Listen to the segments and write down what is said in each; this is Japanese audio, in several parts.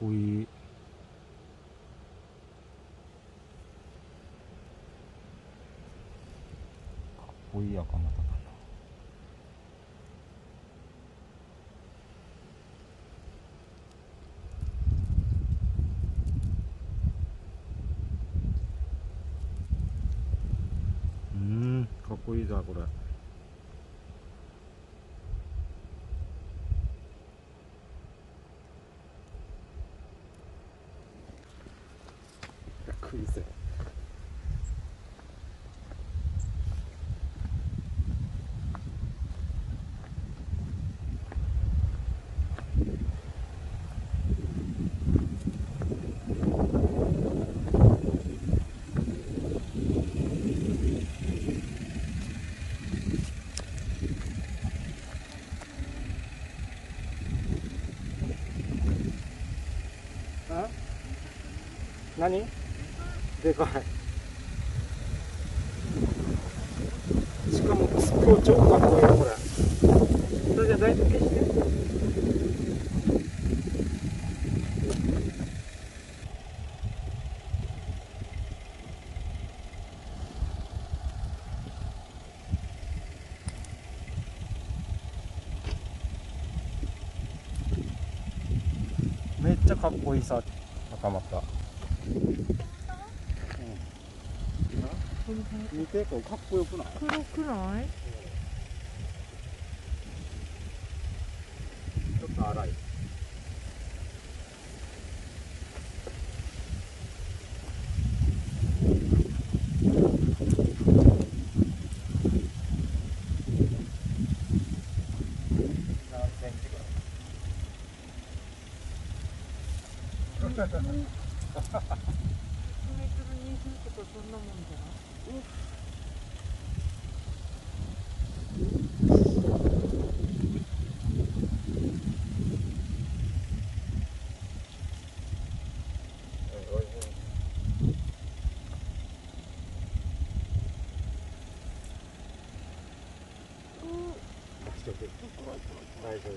こいい。かっこいい赤股だな。かっこいいだこれ。食いぜ。何？でかい。しかも超かっこいいよこれ。それじゃだいぶ消して。めっちゃかっこいいさ赤股。見てこれかっこよくない？ 黒くない？ ちょっと粗い。何センチぐらい？100m20とかそんなもんじゃない？大丈夫。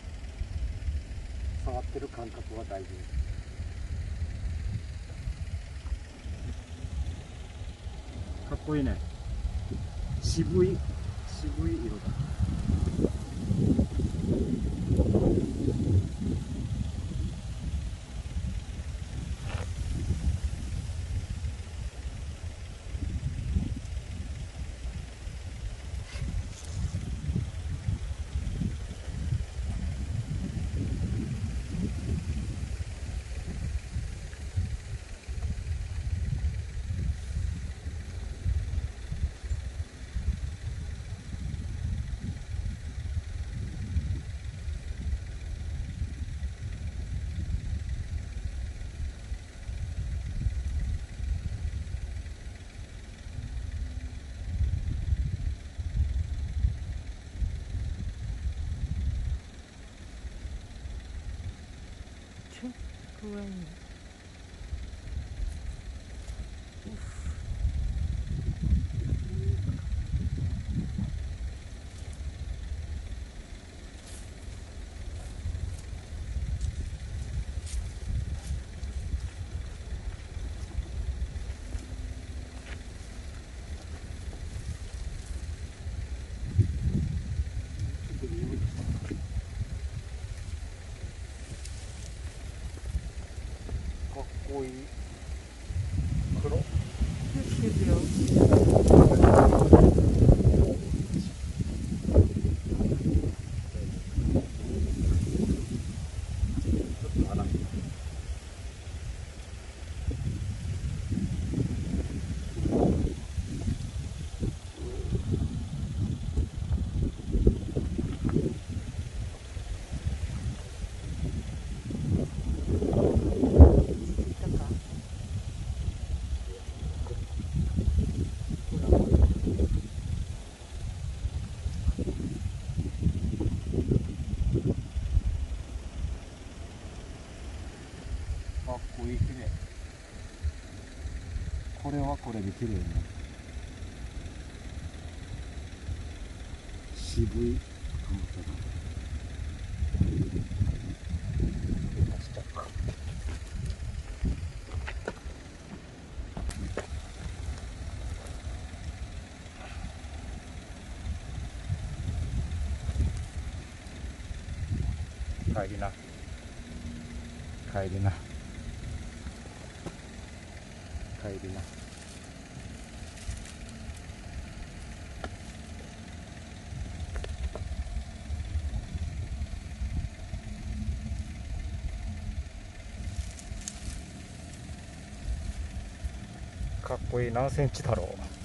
触ってる感覚は大丈夫。かっこいいね。渋い色だ。 上に。 かっこいい。黒。 してるよ。 かっこいい、綺麗。これはこれで綺麗ね。渋い赤股だ。出しちゃうか。 帰りな帰りな帰りな。かっこいい。何センチだろう。